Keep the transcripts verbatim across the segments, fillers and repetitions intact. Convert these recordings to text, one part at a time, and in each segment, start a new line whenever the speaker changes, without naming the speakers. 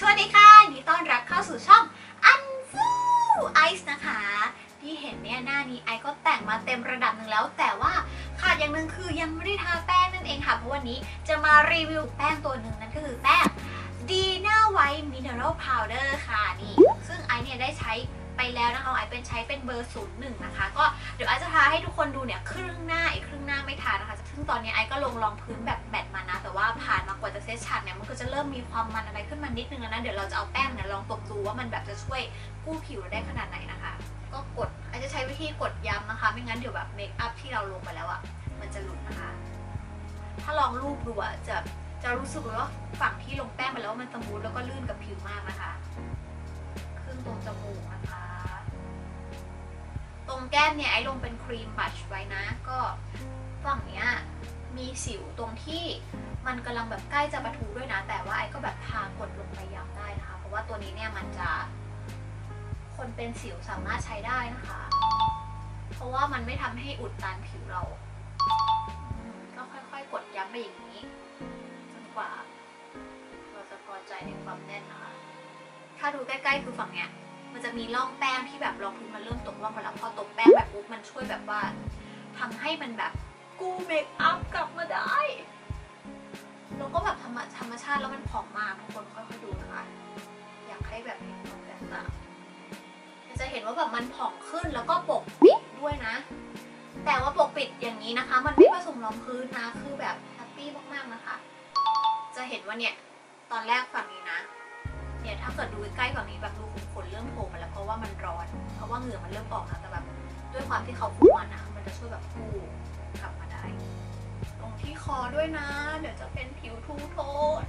สวัสดีค่ะยินดีต้อนรับเข้าสู่ช่องอันฟูไอซ์นะคะที่เห็นเนี่ยหน้านี้ไอซ์ก็แต่งมาเต็มระดับหนึ่งแล้วแต่ว่าขาดอย่างหนึ่งคือยังไม่ได้ทาแป้งนั่นเองค่ะเพราะวันนี้จะมารีวิวแป้งตัวหนึ่งนั่นก็คือแป้ง Dina White Mineral Powder ค่ะนี่ซึ่งไอซ์เนี่ยได้ใช้ไปแล้วนะคะไอซ์เป็นใช้เป็นเบอร์ศูนย์หนึ่งนะคะก็เดี๋ยวไอซ์จะทาให้ทุกคนดูเนี่ยครึ่งหน้าอีกครึ่งหน้าไม่ทานะคะซึ่งตอนนี้ไอซ์ก็ลงรองพื้นแบบแมตต์มานะแต่ว่าผ่านมากว่าจะเซตชัดเนี่ยมันก็จะเริ่มมีความมันอะไรขึ้นมานิดนึงแล้วนะเดี๋ยวเราจะเอาแป้งเนี่ยลองตบดูว่ามันแบบจะช่วยกู้ผิวเราได้ขนาดไหนนะคะก็กดไอซ์จะใช้วิธีกดย้ำนะคะไม่งั้นเดี๋ยวแบบเมคอัพที่เราลงไปแล้วอ่ะมันจะหลุดนะคะถ้าลองรูปดูอ่ะจะจะรู้สึกเลยว่าฝั่งที่ลงแป้งไปแล้วมันสมูทแล้วก็ลื่นกับผิวมากนะคะขึ้นตรงจมูกนะคะตรงแก้มเนี่ยไอ้ลงเป็นครีมบัชไว้นะก็ฝั่งเนี้ยมีสิวตรงที่มันกำลังแบบใกล้จะปะทุด้วยนะแต่ว่าไอ้ก็แบบทากดลงไปย้ำได้นะคะเพราะว่าตัวนี้เนี่ยมันจะคนเป็นสิวสามารถใช้ได้นะคะเพราะว่ามันไม่ทำให้อุดตันผิวเราก็ค่อยๆกดย้ำไปอย่างนี้จนกว่าเราจะพอใจในความแน่นนะคะถ้าดูใกล้ๆคือฝั่งเนี้ยมันจะมีร่องแป้งที่แบบรองพื้นมันเริ่มตกร่องไปแล้วพอตกแป้งแบบปุ๊บมันช่วยแบบว่าทำให้มันแบบกู้เมคอัพกลับมาได้แล้วก็แบบธรรมธรรมชาติแล้วมันผ่องมากทุกคนค่อยๆดูนะคะอยากให้แบบเห็นความแตกต่างจะเห็นว่าแบบมันผ่องขึ้นแล้วก็ปกปิดด้วยนะแต่ว่าปกปิดอย่างนี้นะคะมันไม่ผสมรองพื้นนะคือแบบแฮปปี้มากๆนะคะจะเห็นว่าเนี่ยตอนแรกฝั่งนี้นะเนี่ยถ้าเกิดดูใกล้ฝั่งนี้แบบดูขนเริ่มโผล่มาแล้วเพราะว่ามันร้อนเพราะว่าเหงื่อมันเริ่มออกนะแต่แบบด้วยความที่เขาฟูมันนะมันจะช่วยแบบฟูกลับมาได้ตรงที่คอด้วยนะเดี๋ยวจะเป็นผิวทูโทน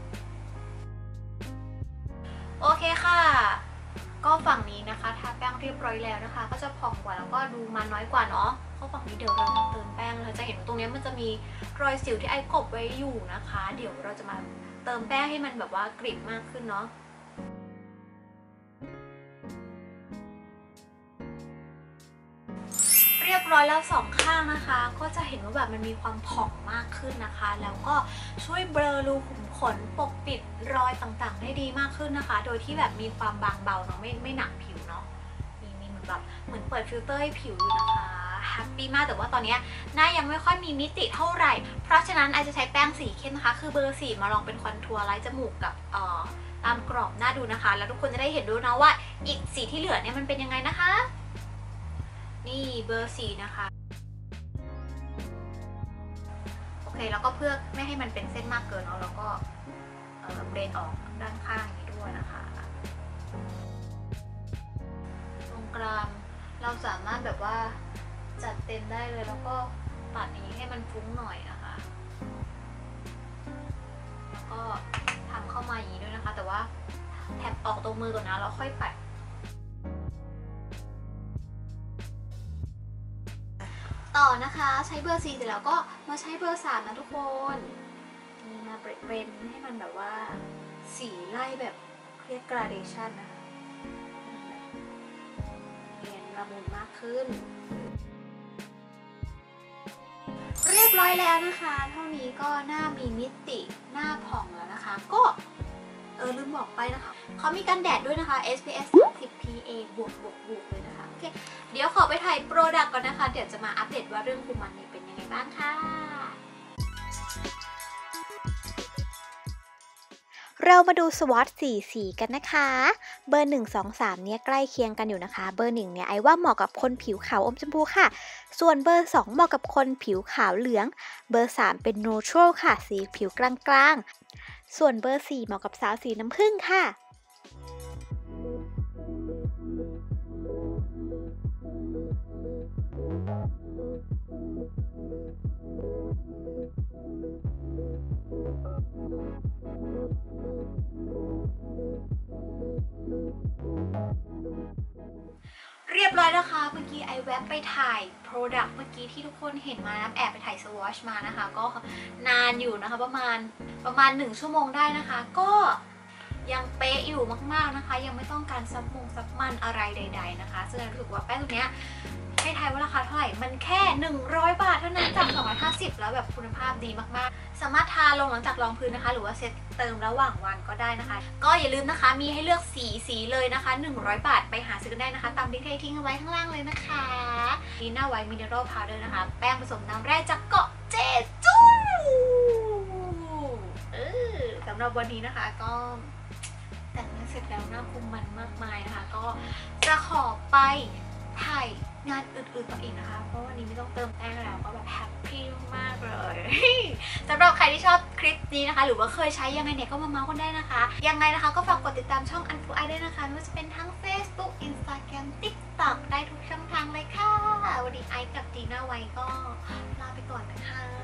โอเคค่ะก็ฝั่งนี้นะคะทาแป้งเรียบร้อยแล้วนะคะก็จะผ่องกว่าแล้วก็ดูมันน้อยกว่าเนาะเพราะฝั่งนี้เดี๋ยวเรามาเติมแป้งเราจะเห็นว่าตรงนี้มันจะมีรอยสิวที่ไอ้กบไว้อยู่นะคะเดี๋ยวเราจะมาเติมแป้งให้มันแบบว่ากริบมากขึ้นเนาะเรียบร้อยแล้วสองข้างนะคะก็จะเห็นว่าแบบมันมีความผ่องมากขึ้นนะคะแล้วก็ช่วยเบลอรูขุมขนปกปิดรอยต่างๆได้ดีมากขึ้นนะคะโดยที่แบบมีความบางเบาเนาะไม่ไม่หนักผิวเนาะมีมีเหมือนแบบเหมือนเปิดฟิลเตอร์ให้ผิวอยู่นะคะแฮปปี้มากแต่ว่าตอนนี้หน้ายังไม่ค่อยมีมิติเท่าไหร่เพราะฉะนั้นไอจะใช้แป้งสีเข้มนะคะคือเบอร์สี่มาลองเป็นคอนทัวร์ไล่จมูกกับเอ่อตามกรอบหน้าดูนะคะแล้วทุกคนจะได้เห็นด้วยนะว่าอีกสีที่เหลือเนี่ยมันเป็นยังไงนะคะนี่เบอร์สี่นะคะโอเคแล้วก็เพื่อไม่ให้มันเป็นเส้นมากเกินเนาะแล้วก็เอ่อเบรนออกด้านข้างนี้ด้วยนะคะตรงกลางเราสามารถแบบว่าจัดเต็มได้เลยแล้วก็ตัดอย่างนี้ให้มันฟุ้งหน่อยนะคะแล้วก็ทำเข้ามาอย่างนี้ด้วยนะคะแต่ว่าแถบออกตรงมือก่อนนะแล้วค่อยปัดต่อนะคะใช้เบอร์สี่เสร็จแล้วก็มาใช้เบอร์สามนะทุกคนนี่มาเบรนให้มันแบบว่าสีไล่แบบเรียกกราเดชันนะคะเนียนละมุนมากขึ้นเรียบร้อยแล้วนะคะเท่านี้ก็หน้ามีมิติหน้าผ่องแล้วนะคะก็เออลืมบอกไปนะคะเขามีกันแดดด้วยนะคะ เอส พี เอฟ สามสิบ พี เอ บวกบวกบวกเลยนะคะโอเคเดี๋ยวขอไปถ่ายโปรดักต์ก่อนนะคะเดี๋ยวจะมาอัปเดตว่าเรื่องคุมมันเนี่ยเป็นยังไงบ้างค่ะ
เรามาดูสวอตสี่สีกันนะคะเบอร์หนึ่ง สอง สามเนี่ยใกล้เคียงกันอยู่นะคะเบอร์หนึ่งเนี่ยไอว่าเหมาะกับคนผิวขาวอมชมพูค่ะส่วนเบอร์สองเหมาะกับคนผิวขาวเหลืองเบอร์สามเป็น neutral ค่ะสีผิวกลางๆส่วนเบอร์สี่เหมาะกับสาวสีน้ำผึ้งค่ะ
เรียบร้อยนะคะเมื่อกี้ไอแวบไปถ่าย Product เมื่อกี้ที่ทุกคนเห็นมานะแอบไปถ่ายสวอชมานะคะก็นานอยู่นะคะประมาณประมาณหนึ่งชั่วโมงได้นะคะก็ยังเป๊ะอยู่มากๆนะคะยังไม่ต้องการซับมงซับมันอะไรใดๆนะคะซึ่งรู้สึกว่าแป้งตัวเนี้ยให้ทายว่าราคาเท่าไหร่มันแค่หนึ่งร้อยบาทเท่านั้นจากสองร้อยห้าสิบแล้วแบบคุณภาพดีมากๆสามารถทาลงหลังจากรองพื้นนะคะหรือว่าเซตเติมระหว่างวันก็ได้นะคะก็อย่าลืมนะคะมีให้เลือกสีสีเลยนะคะหนึ่งร้อยบาทไปหาซื้อกันได้นะคะตามลิงก์ที่ทิ้งเอาไว้ข้างล่างเลยนะคะดีน่าไวท์มิเนอรัลพาวเดอร์นะคะแป้งผสมน้ำแร่จากเกาะเจจูเออสำหรับวันนี้นะคะก็แต่งหน้าเสร็จแล้วหน้าคุมมันมากมายนะคะก็จะขอไปถ่ายงานอื่นๆต่ออีกนะคะเพราะวันนี้ไม่ต้องเติมแป้งแล้วก็แบบแฮปปี้มากๆเลยสำหรับใครที่ชอบคลิปนี้นะคะหรือว่าเคยใช้ยังไงเนี่ยก็มาเมาส์กันได้นะคะยังไงนะคะก็ฝากกดติดตามช่อง อันฟูไอ ด้วยนะคะไม่ว่าจะเป็นทั้ง Facebook Instagram TikTok ได้ทุกช่องทางเลยค่ะวันนี้ไอซ์กับจีน่าไว้ก็ลาไปก่อนนะคะ